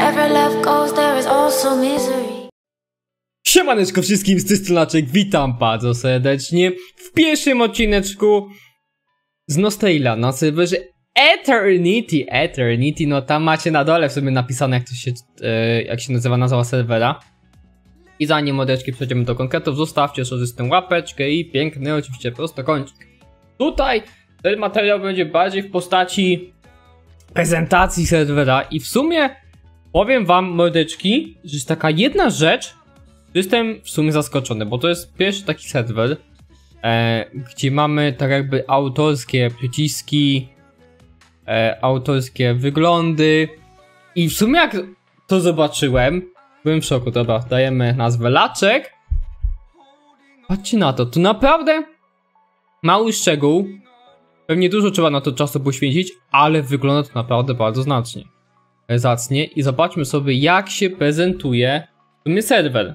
Wherever love goes, there is also misery. Siemaneczko wszystkim, z tej strony witam bardzo serdecznie w pierwszym odcineczku z Nostale'a na serwerze Eternity, no tam macie na dole w sobie napisane jak się nazywa nazwa serwera. I zanim mordeczki przejdziemy do konkretów, zostawcie sobie z tym łapeczkę i piękny oczywiście prostokącik. Tutaj ten materiał będzie bardziej w postaci prezentacji serwera i w sumie powiem wam, mordeczki, że jest taka jedna rzecz, jestem w sumie zaskoczony, bo to jest pierwszy taki serwer, gdzie mamy tak jakby autorskie przyciski, autorskie wyglądy i w sumie jak to zobaczyłem, byłem w szoku. Dobra, dajemy nazwę Laczek. Patrzcie na to, to naprawdę mały szczegół, pewnie dużo trzeba na to czasu poświęcić, ale wygląda to naprawdę bardzo zacnie i zobaczmy sobie jak się prezentuje w sumie serwer.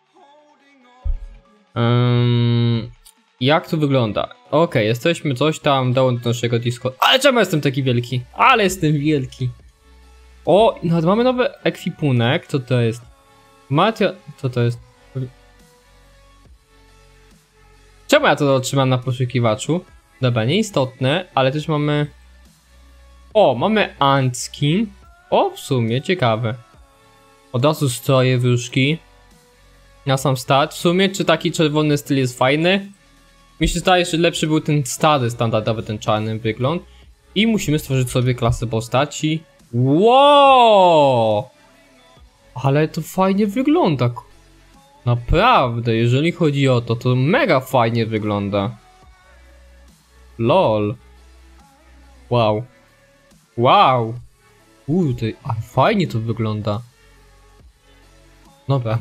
Jak to wygląda? Okej, jesteśmy coś tam, dołącz do naszego Discord. Ale czemu jestem taki wielki? Ale jestem wielki. O, nawet mamy nowy ekwipunek. Co to jest? Co to jest? Czemu ja to otrzymam na poszukiwaczu? Dobra, nieistotne, ale też mamy... O, mamy Antskin. O, w sumie, ciekawe. Od razu stroje, wróżki. Na sam start. W sumie, czy taki czerwony styl jest fajny? Mi się zdaje, że lepszy był ten stary, standardowy, ten czarny wygląd. I musimy stworzyć sobie klasę postaci. Wow! Ale to fajnie wygląda. Naprawdę, jeżeli chodzi o to, to mega fajnie wygląda. LOL. Wow. Wow. Kurde, ale fajnie to wygląda. Dobra.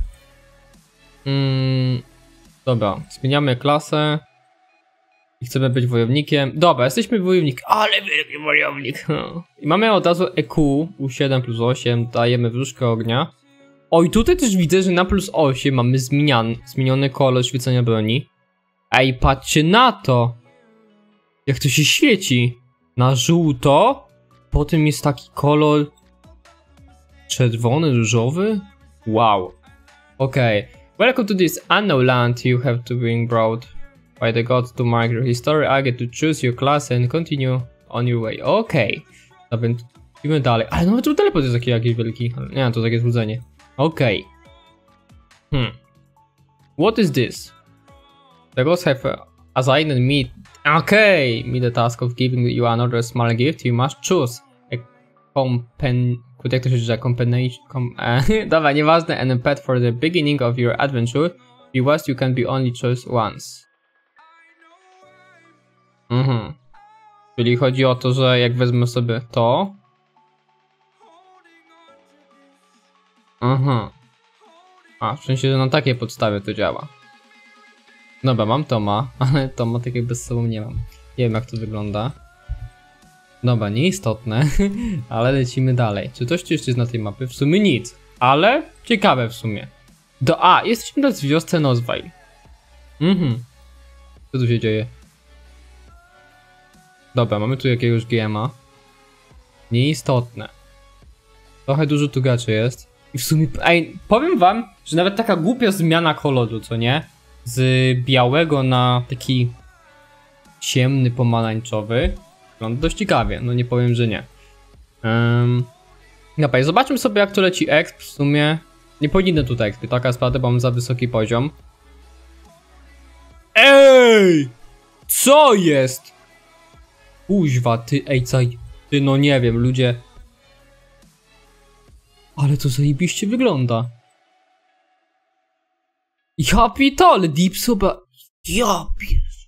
Dobra, zmieniamy klasę. I chcemy być wojownikiem. Dobra, jesteśmy wojownikiem. Ale wielki wojownik. I mamy od razu EQ U7+8. Dajemy wróżkę ognia. O, i tutaj też widzę, że na +8 mamy zmieniony kolor świecenia broni. Ej, patrzcie na to. Jak to się świeci. Na żółto. Potem jest taki kolor czerwony, różowy. Wow. Okej. Welcome to this unknown land you have to bring brought by the gods to mark your history. I get to choose your class and continue on your way. Okej. No więc idziemy dalej. Ale nawet tu teleport jest jakiś wielki. Nie, to takie złudzenie. Okej. What is this? The gods have assigned me. Me the task of giving you another small gift. You must choose a jak to się dzieje? Dobra, nieważne. And a pet for the beginning of your adventure. Be wise, you can be only choose once. Czyli chodzi o to, że jak wezmę sobie to. A, w sensie, że na takiej podstawie to działa. Dobra, mam Toma, ale Toma tak jakby z sobą nie mam. Nie wiem jak to wygląda. Dobra, nieistotne, ale lecimy dalej. Czy coś tu jeszcze jest na tej mapie? W sumie nic, ale ciekawe w sumie. Jesteśmy teraz w wiosce Nozwaj. Co tu się dzieje? Dobra, mamy tu jakiegoś GM-a. Nieistotne. Trochę dużo tu graczy jest. I w sumie, powiem wam, że nawet taka głupia zmiana koloru, co nie? Z białego na taki ciemny, pomarańczowy. Wygląda dość ciekawie, no nie powiem, że nie. Dobra, zobaczmy sobie jak to leci exp. W sumie nie powinny tutaj exp, taka jest prawda, bo mam za wysoki poziom. Ej! Co jest? Kuźwa, ty, ty, no nie wiem, ludzie. Ale to zajebiście wygląda. Ja pitole, deep suba. Ja pies.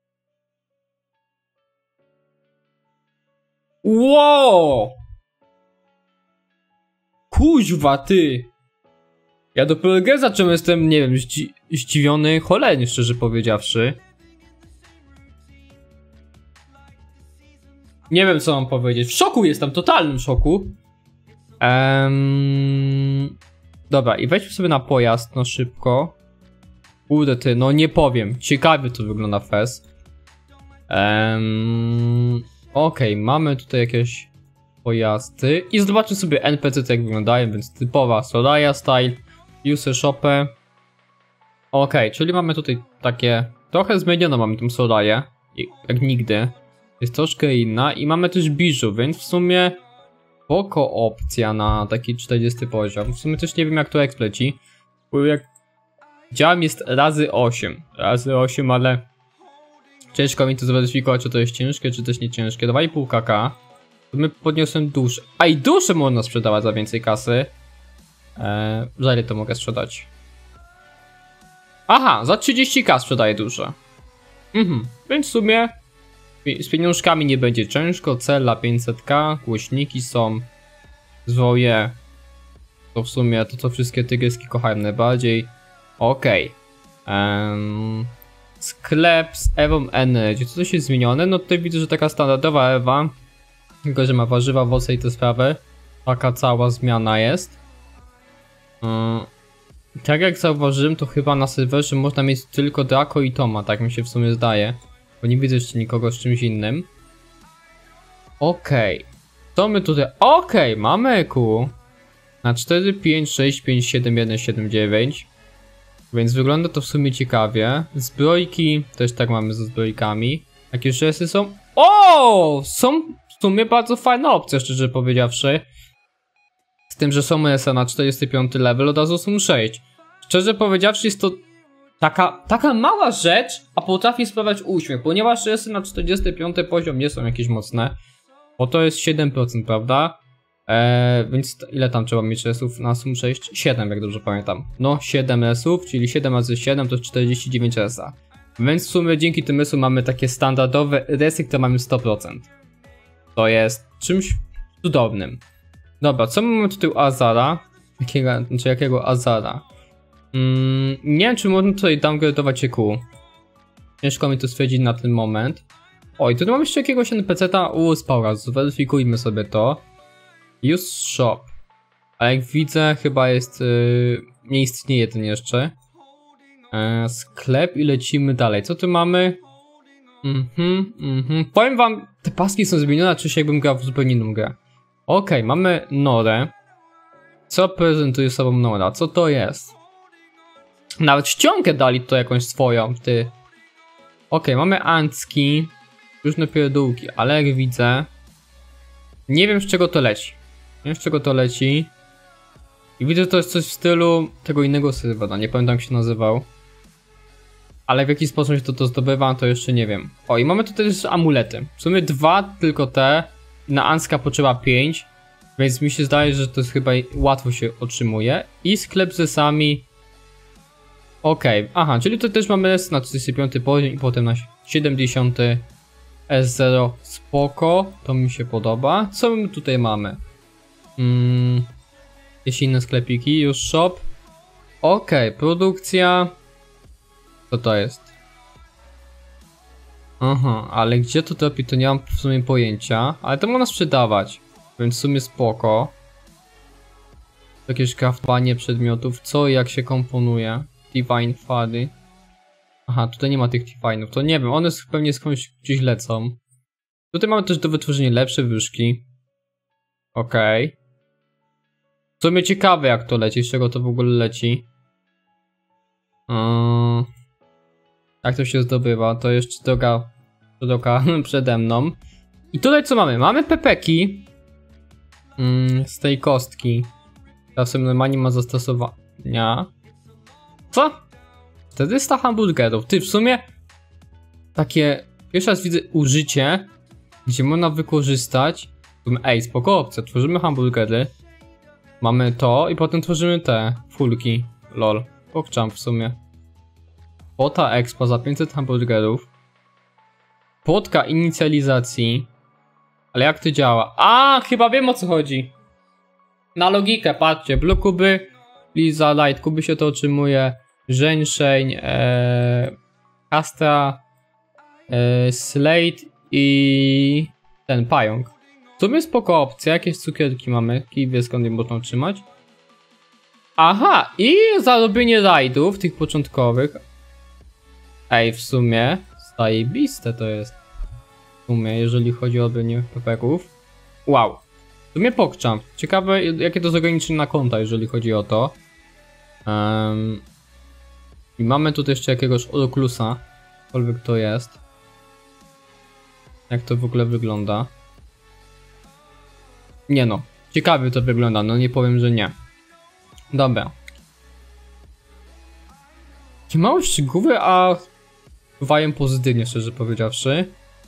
Wow! Kuźwa, ty! Ja dopiero grę zacząłem, jestem, nie wiem, zdziwiony cholernie, szczerze powiedziawszy. Nie wiem, co mam powiedzieć. W szoku jestem, totalnym szoku. Dobra, i wejdźmy sobie na pojazd, no szybko. Kurde ty, no nie powiem. Ciekawie to wygląda fest. Okej, mamy tutaj jakieś pojazdy. I zobaczmy sobie NPC jak wyglądają, więc typowa Soraya style. User shopę. Okej, czyli mamy tutaj takie... Trochę zmieniono mamy tą Soraję. Jak nigdy. Jest troszkę inna. I mamy też bijou, więc w sumie... Spoko opcja na taki 40 poziom. W sumie też nie wiem jak to exp leci. Bo jak... Działem jest razy 8. Razy 8, ale... Ciężko mi to zweryfikować, czy to jest ciężkie, czy też nie ciężkie. 2,5 kk. To my podniosłem duszę. A i duszę można sprzedawać za więcej kasy. Za ile to mogę sprzedać? Aha, za 30k sprzedaję duszę. Więc w sumie z pieniążkami nie będzie ciężko. Cela 500k, głośniki są. Zwoje. To w sumie to co wszystkie tygryski kochają najbardziej. Okej. Sklep z Ewą Energy. Co to się zmienione? No tutaj widzę, że taka standardowa Ewa. Tylko, że ma warzywa, owoce i te sprawy. Taka cała zmiana jest. Tak jak zauważyłem, to chyba na serwerze można mieć tylko Draco i Toma. Tak mi się w sumie zdaje. Bo nie widzę jeszcze nikogo z czymś innym. Okej. Co my tutaj... Okej, mamy EQ. Na 4, 5, 6, 5, 7, 1, 7, 9. Więc wygląda to w sumie ciekawie. Zbrojki, też tak mamy ze zbrojkami. Jakie rzeczy są? O! Są w sumie bardzo fajna opcja, szczerze powiedziawszy. Z tym, że są ESA na 45 level, od razu są 6. Szczerze powiedziawszy, jest to taka mała rzecz, a potrafi sprawiać uśmiech, ponieważ ESA na 45 poziom nie są jakieś mocne. Bo to jest 7%, prawda? Więc ile tam trzeba mieć resów na sum 6? 7, jak dobrze pamiętam. No 7 resów, czyli 7 razy 7 to 49 resa. Więc w sumie dzięki tym resom mamy takie standardowe resy, które mamy 100%. To jest czymś cudownym. Dobra, co mamy tutaj u Azara? Jakiego Azara? Nie wiem, czy można tutaj downgrade'ować EQ. Ciężko mi to stwierdzić na ten moment. Oj, tutaj mamy jeszcze jakiegoś NPC-ta u Spaura, zweryfikujmy sobie to. Use shop. A jak widzę, chyba jest... nie istnieje ten jeszcze. Sklep i lecimy dalej. Co tu mamy? Powiem wam, te paski są zmienione, czy jakbym grał w zupełnie inną grę. Okej, mamy Norę. Co prezentuje sobą Nora? Co to jest? Nawet ściągę dali to jakąś swoją, ty. Okej, mamy Ancki. Różne pierdółki, ale jak widzę... Nie wiem z czego to leci. Nie wiem z czego to leci. I widzę, że to jest coś w stylu tego innego serwera. Nie pamiętam jak się nazywał. Ale w jaki sposób się to zdobywa, to jeszcze nie wiem. O, i mamy tutaj też amulety. W sumie 2 tylko te. Na Anska potrzeba 5. Więc mi się zdaje, że to jest chyba łatwo się otrzymuje. I sklep z resami. Okej, aha, czyli to też mamy res na 45 poziom i potem na 70 S0. Spoko, to mi się podoba. Co my tutaj mamy? Jakieś inne sklepiki, już shop. Okej, produkcja. Co to jest? Aha, ale gdzie to trafi, to nie mam w sumie pojęcia. Ale to można sprzedawać, więc w sumie spoko. Jakieś craftowanie przedmiotów, co i jak się komponuje. Divine Fady. Aha, tutaj nie ma tych Divine'ów, to nie wiem, one pewnie skądś gdzieś lecą. Tutaj mamy też do wytworzenia lepsze wyżki. Okej. W sumie ciekawe jak to leci, z czego to w ogóle leci. Jak to się zdobywa, to jeszcze droga przede mną. I tutaj co mamy? Mamy pepeki. Z tej kostki. Teraz sobie normalnie ma zastosowania. Co? 400 hamburgerów. Ty, w sumie takie... Pierwszy raz widzę użycie, gdzie można wykorzystać... Ej, spoko opcja. Tworzymy hamburgery. Mamy to i potem tworzymy te fulki. Lol. Pokczam w sumie. Kwota expo za 500 hamburgerów. Płotka inicjalizacji. Ale jak to działa? A, chyba wiem o co chodzi. Na logikę, patrzcie. Blue kuby, Liza, light kuby się to otrzymuje. Żeńszeń, Castra, Slate i ten pająk. W sumie spoko opcja, jakieś cukierki mamy, kiwie skąd je można otrzymać. Aha, i zarobienie rajdów, tych początkowych. Ej, w sumie zajebiste to jest. W sumie, jeżeli chodzi o robienie pepeków. Wow. To mnie pokczam. Ciekawe, jakie to jest ograniczenie na konta, jeżeli chodzi o to. I mamy tutaj jeszcze jakiegoś Oculusa. Cokolwiek to jest. Jak to w ogóle wygląda? Nie no. Ciekawie to wygląda, no nie powiem, że nie. Dobra. Takie małe szczegóły, a wpływają pozytywnie, szczerze powiedziawszy.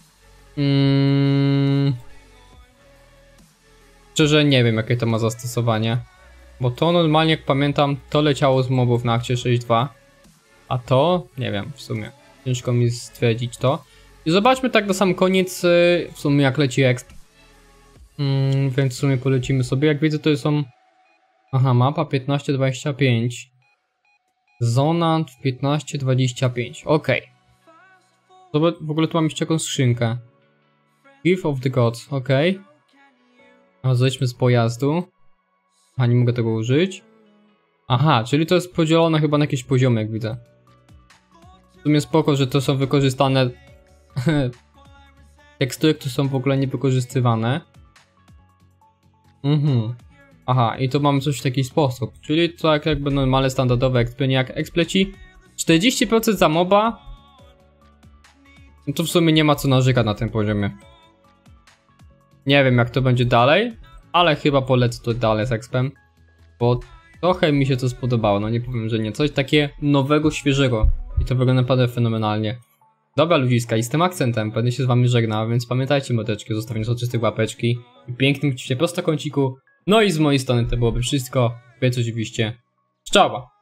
Szczerze nie wiem, jakie to ma zastosowanie. Bo to normalnie, jak pamiętam, to leciało z mobów na akcie 6.2. A to, nie wiem, w sumie. Ciężko mi stwierdzić to. I zobaczmy tak na sam koniec, w sumie jak leci exp. Więc w sumie polecimy sobie. Jak widzę, to są... Aha, mapa 15-25. Zona 15-25. Okej. W ogóle tu mam jeszcze jakąś skrzynkę. Gift of the Gods. Okej. A zejdźmy z pojazdu. A nie mogę tego użyć. Aha, czyli to jest podzielone chyba na jakieś poziomy, jak widzę. W sumie spoko, że to są wykorzystane tekstury, które są w ogóle niewykorzystywane. Aha, i to mamy coś w taki sposób. Czyli to jakby normalne, standardowe expy, nie jak expleci. 40% za moba. No to w sumie nie ma co narzekać na tym poziomie. Nie wiem, jak to będzie dalej, ale chyba polecę to dalej z expem. Bo trochę mi się to spodobało, no nie powiem, że nie. Coś takie nowego, świeżego. I to wygląda naprawdę fenomenalnie. Dobra ludziska, i z tym akcentem będę się z wami żegnał, więc pamiętajcie mordeczki o zostawieniu soczystych łapeczki i pięknym ciśnie prostokąciku. No i z mojej strony to byłoby wszystko, więc oczywiście, czoła!